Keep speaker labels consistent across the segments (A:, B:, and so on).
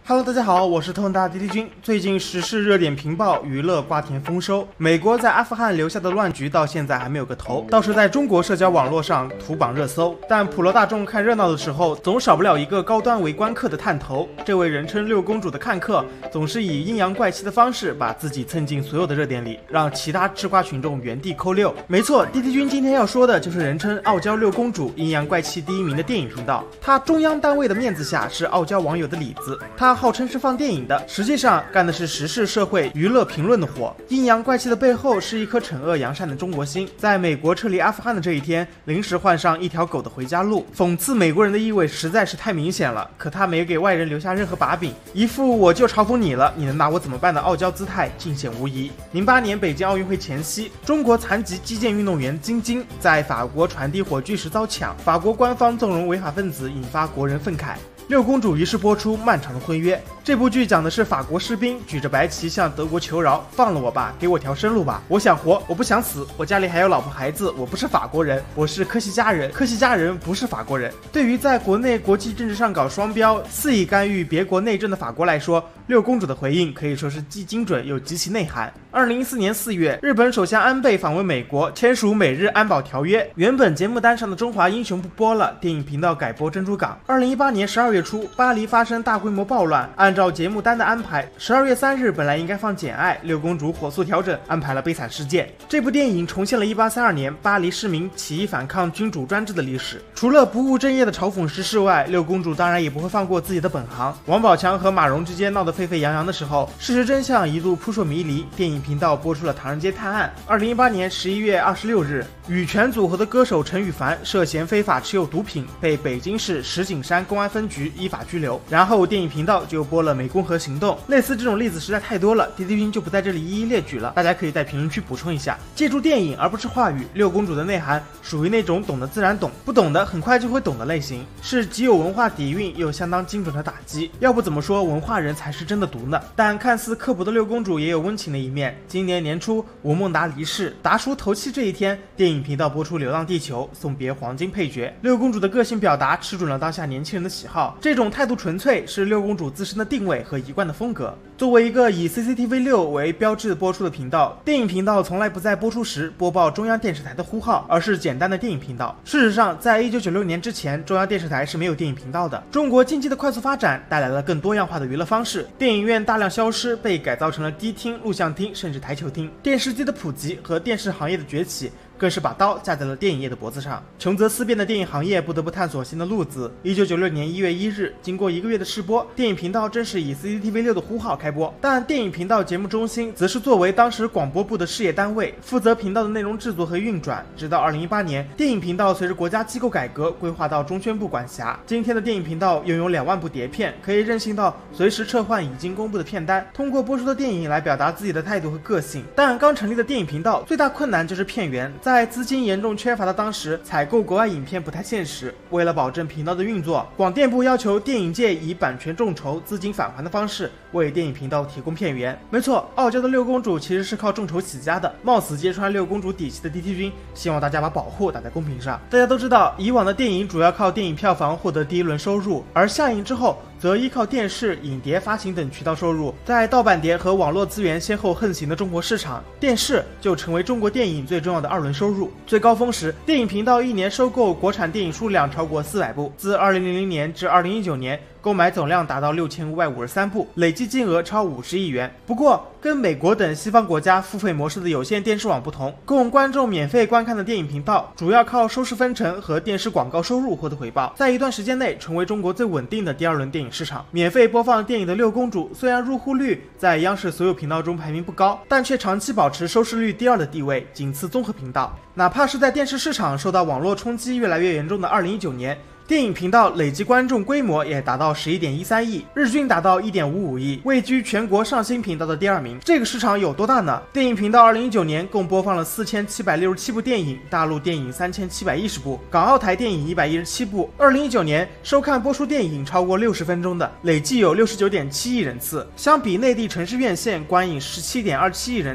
A: Hello， 大家好，我是通大 DT 君。最近时事热点频爆，娱乐瓜田丰收。美国在阿富汗留下的乱局到现在还没有个头，倒是在中国社交网络上图榜热搜。但普罗大众看热闹的时候，总少不了一个高端为观客的探头。这位人称六公主的看客，总是以阴阳怪气的方式把自己蹭进所有的热点里，让其他吃瓜群众原地扣六。没错 ，DT 君今天要说的就是人称傲娇六公主、阴阳怪气第一名的电影频道。她中央单位的面子下是傲娇网友的里子，她号称是放电影的，实际上干的是时事社会娱乐评论的活。阴阳怪气的背后是一颗惩恶扬善的中国心。在美国撤离阿富汗的这一天，临时换上一条狗的回家路，讽刺美国人的意味实在是太明显了。可他没给外人留下任何把柄，一副我就嘲讽你了，你能拿我怎么办的傲娇姿态尽显无疑。08年北京奥运会前夕，中国残疾击剑运动员金晶在法国传递火炬时遭抢，法国官方纵容违法分子，引发国人愤慨。六公主于是播出漫长的婚约。这部剧讲的是法国士兵举着白旗向德国求饶，放了我吧，给我条生路吧，我想活，我不想死，我家里还有老婆孩子，我不是法国人，我是科西嘉人，科西嘉人不是法国人。对于在国内国际政治上搞双标，肆意干预别国内政的法国来说，六公主的回应可以说是既精准又极其内涵。2014年4月，日本首相安倍访问美国，签署美日安保条约。原本节目单上的中华英雄不播了，电影频道改播珍珠港。2018年12月初，巴黎发生大规模暴乱，按照节目单的安排，12月3日本来应该放简爱，六公主火速调整，安排了悲惨世界。这部电影重现了1832年巴黎市民起义反抗君主专制的历史。除了不务正业的嘲讽时事外，六公主当然也不会放过自己的本行。王宝强和马蓉之间闹得沸沸扬扬的时候，事实真相一度扑朔迷离，电影频道播出了《唐人街探案》。2018年11月26日，羽泉组合的歌手陈羽凡涉嫌非法持有毒品，被北京市石景山公安分局依法拘留。然后电影频道就播了湄公河行动。类似这种例子实在太多了，DT 君就不在这里一一列举了，大家可以在评论区补充一下。借助电影而不是话语，六公主的内涵属于那种懂得自然懂，不懂的很快就会懂的类型，是极有文化底蕴又相当精准的打击。要不怎么说文化人才是真的毒呢？但看似刻薄的六公主也有温情的一面。今年年初，吴孟达离世，达叔头七这一天，电影频道播出《流浪地球》，送别黄金配角。六公主的个性表达吃准了当下年轻人的喜好，这种态度纯粹是六公主自身的定位和一贯的风格。作为一个以 CCTV6 为标志播出的频道，电影频道从来不在播出时播报中央电视台的呼号，而是简单的电影频道。事实上，在1996年之前，中央电视台是没有电影频道的。中国经济的快速发展带来了更多样化的娱乐方式，电影院大量消失，被改造成了迪厅、录像厅甚至台球厅。电视机的普及和电视行业的崛起，更是把刀架在了电影业的脖子上。穷则思变的电影行业不得不探索新的路子。1996年1月1日，经过1个月的试播，电影频道正式以 CCTV6 的呼号开播。但电影频道节目中心则是作为当时广播部的事业单位，负责频道的内容制作和运转。直到2018年，电影频道随着国家机构改革规划到中宣部管辖。今天的电影频道拥有2万部碟片，可以任性到随时撤换已经公布的片单，通过播出的电影来表达自己的态度和个性。但刚成立的电影频道最大困难就是片源，在资金严重缺乏的当时，采购国外影片不太现实。为了保证频道的运作，广电部要求电影界以版权众筹、资金返还的方式为电影频道提供片源。没错，傲娇的六公主其实是靠众筹起家的。冒死揭穿六公主底细的 DT 君，希望大家把保护打在公屏上。大家都知道，以往的电影主要靠电影票房获得第一轮收入，而下映之后则依靠电视、影碟发行等渠道收入。在盗版碟和网络资源先后横行的中国市场，电视就成为中国电影最重要的2轮收入。最高峰时，电影频道一年收购国产电影数量超过400部，自2000年至2019年购买总量达到6553部，累计金额超50亿元。不过，跟美国等西方国家付费模式的有线电视网不同，供观众免费观看的电影频道主要靠收视分成和电视广告收入获得回报，在一段时间内成为中国最稳定的第2轮电影市场。免费播放电影的六公主虽然入户率在央视所有频道中排名不高，但却长期保持收视率第2的地位，仅次综合频道。哪怕是在电视市场受到网络冲击越来越严重的2019年，电影频道累计观众规模也达到11.13亿，日均达到1.55亿，位居全国上新频道的第2名。这个市场有多大呢？电影频道2019年共播放了4767部电影，大陆电影3710部，港澳台电影117部。2019年收看播出电影超过60分钟的，累计有69.7亿人次，相比内地城市院线观影17.27亿人次，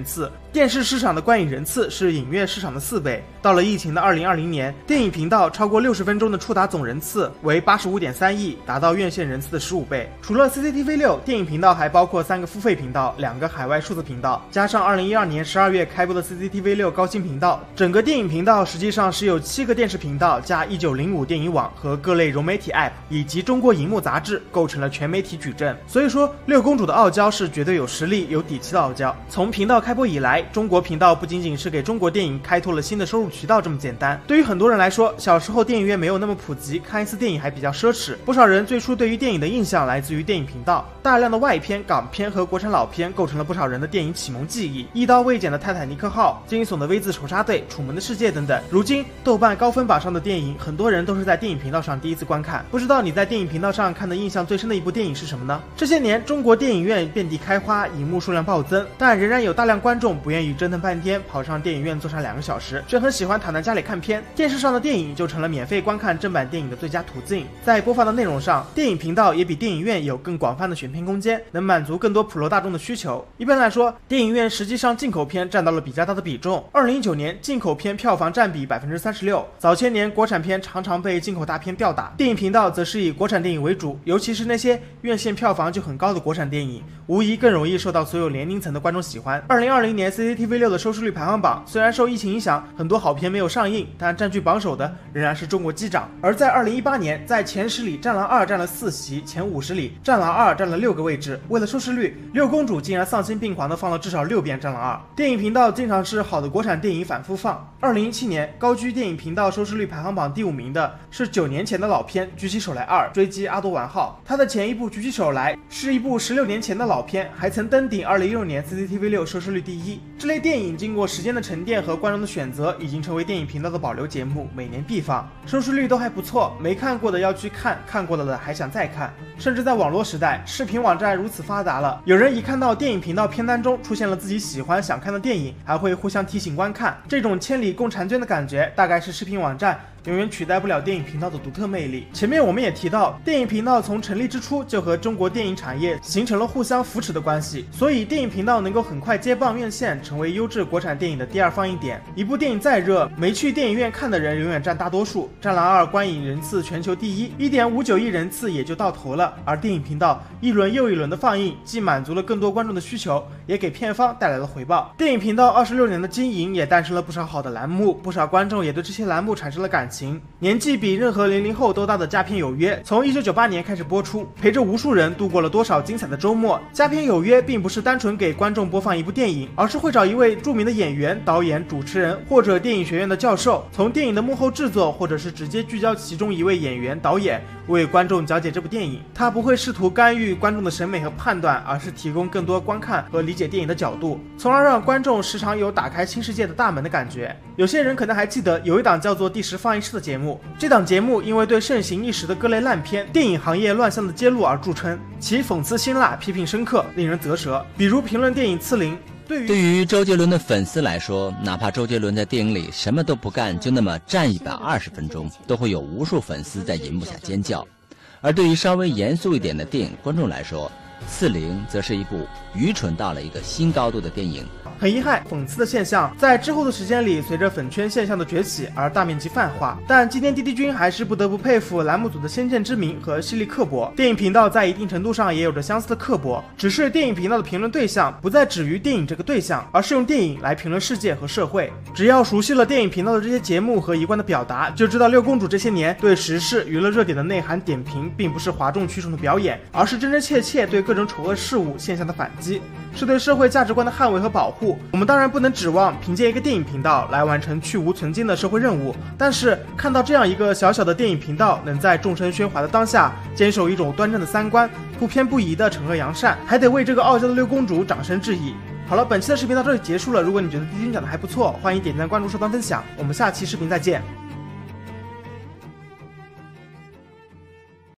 A: 电视市场的观影人次是影院市场的4倍。到了疫情的2020年，电影频道超过60分钟的触达总人次为85.3亿，达到院线人次的15倍。除了 CCTV6， 电影频道还包括3个付费频道、2个海外数字频道，加上2012年12月开播的 CCTV6 高清频道，整个电影频道实际上是由7个电视频道加1905电影网和各类融媒体 App 以及中国荧幕杂志构成了全媒体矩阵。所以说，六公主的傲娇是绝对有实力、有底气的傲娇。从频道开播以来，中国频道不仅仅是给中国电影开拓了新的收入渠道这么简单。对于很多人来说，小时候电影院没有那么普及，看一次电影还比较奢侈。不少人最初对于电影的印象来自于电影频道，大量的外片、港片和国产老片构成了不少人的电影启蒙记忆。一刀未剪的《泰坦尼克号》、惊悚的 V 字仇杀队、楚门的世界等等。如今豆瓣高分榜上的电影，很多人都是在电影频道上第一次观看。不知道你在电影频道上看的印象最深的一部电影是什么呢？这些年，中国电影院遍地开花，荧幕数量暴增，但仍然有大量观众不愿意折腾半天跑上电影院坐上2个小时，却很喜欢躺在家里看片。电视上的电影就成了免费观看正版电影的最佳途径。在播放的内容上，电影频道也比电影院有更广泛的选片空间，能满足更多普罗大众的需求。一般来说，电影院实际上进口片占到了比较大的比重。2019年进口片票房占比36%，早些年国产片常常被进口大片吊打，电影频道则是以国产电影为主，尤其是那些院线票房就很高的国产电影，无疑更容易受到所有年龄层的观众喜欢。2020年 CCTV6 的收视率排行榜虽然受疫情影响，很多好片没有上映，但占据榜首的仍然是中国机长。而在2018年，在前10里，《战狼2》占了4席，前50里，《战狼2》占了6个位置。为了收视率，六公主竟然丧心病狂地放了至少6遍《战狼2》。电影频道经常是好的国产电影反复放。2017年，高居电影频道收视率排行榜第5名的是9年前的老片《举起手来2：追击阿多完号》。它的前一部《举起手来》是一部16年前的老片，还曾登顶2016年 CCTV6 收视率第1。这类电影经过时间的沉淀和观众的选择，已经成为电影频道的保留节目，每年必放，收视率都还不错。没看过的要去看，看过了的还想再看。甚至在网络时代，视频网站如此发达了，有人一看到电影频道片单中出现了自己喜欢想看的电影，还会互相提醒观看。这种千里共婵娟的感觉，大概是视频网站永远取代不了电影频道的独特魅力。前面我们也提到，电影频道从成立之初就和中国电影产业形成了互相扶持的关系，所以电影频道能够很快接棒院线，成为优质国产电影的第2放映点。一部电影再热，没去电影院看的人永远占大多数。《战狼2》观影人次全球第1， 1.59亿人次也就到头了。而电影频道一轮又一轮的放映，既满足了更多观众的需求，也给片方带来了回报。电影频道26年的经营，也诞生了不少好的栏目，不少观众也对这些栏目产生了感情。年纪比任何00后都大的《佳片有约》，从1998年开始播出，陪着无数人度过了多少精彩的周末。《佳片有约》并不是单纯给观众播放一部电影，而是会找一位著名的演员、导演、主持人或者电影学院的教授，从电影的幕后制作，或者是直接聚焦其中一位演员、导演，为观众讲解这部电影。他不会试图干预观众的审美和判断，而是提供更多观看和理解电影的角度，从而让观众时常有打开新世界的大门的感觉。有些人可能还记得有一档叫做《第10放映室》的节目，这档节目因为对盛行一时的各类烂片、电影行业乱象的揭露而著称，其讽刺辛辣，批评深刻，令人啧舌。比如评论电影《刺陵》。对
B: 于周杰伦的粉丝来说，哪怕周杰伦在电影里什么都不干，就那么站120分钟，都会有无数粉丝在银幕下尖叫。而对于稍微严肃一点的电影观众来说，《刺陵》则是一部愚蠢到了一个新高度的电影。
A: 很遗憾，讽刺的现象在之后的时间里随着粉圈现象的崛起而大面积泛化，但今天滴滴君还是不得不佩服栏目组的先见之明和犀利刻薄。电影频道在一定程度上也有着相似的刻薄，只是电影频道的评论对象不再止于电影这个对象，而是用电影来评论世界和社会。只要熟悉了电影频道的这些节目和一贯的表达，就知道六公主这些年对时事娱乐热点的内涵点评，并不是哗众取宠的表演，而是真真切切对各种丑恶事物现象的反击，是对社会价值观的捍卫和保护。我们当然不能指望凭借一个电影频道来完成去无存菁的社会任务，但是看到这样一个小小的电影频道能在众生喧哗的当下坚守一种端正的三观，不偏不倚的惩恶扬善，还得为这个傲娇的六公主掌声致意。好了，本期的视频到这里结束了，如果你觉得滴滴君讲的还不错，欢迎点赞关注收藏分享，我们下期视频再见。